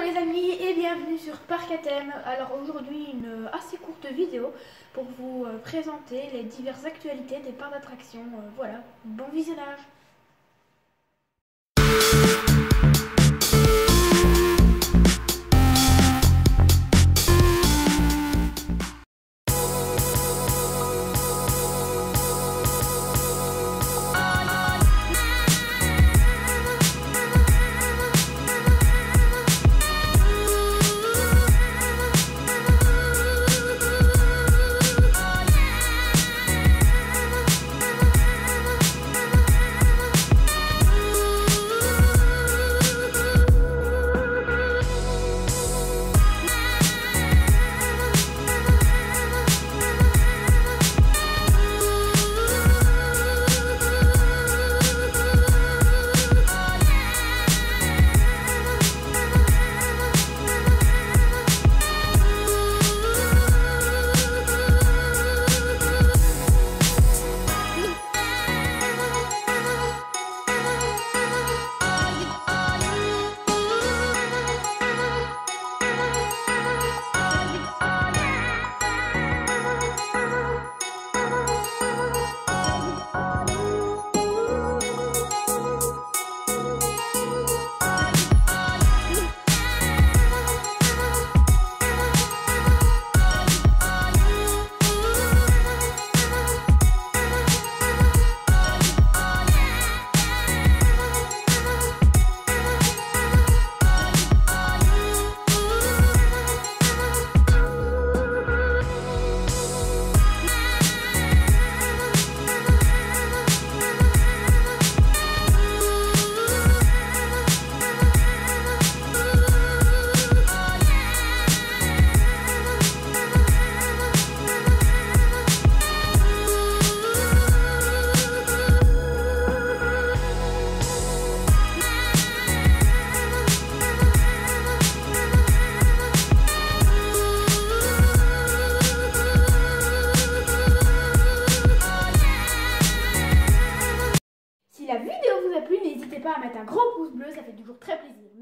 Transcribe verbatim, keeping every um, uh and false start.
les amis et bienvenue sur Parc à thème. Alors aujourd'hui une assez courte vidéo pour vous présenter les diverses actualités des parcs d'attractions. Voilà, bon visionnage. Si la vidéo vous a plu, n'hésitez pas à mettre un gros pouce bleu, ça fait toujours très plaisir.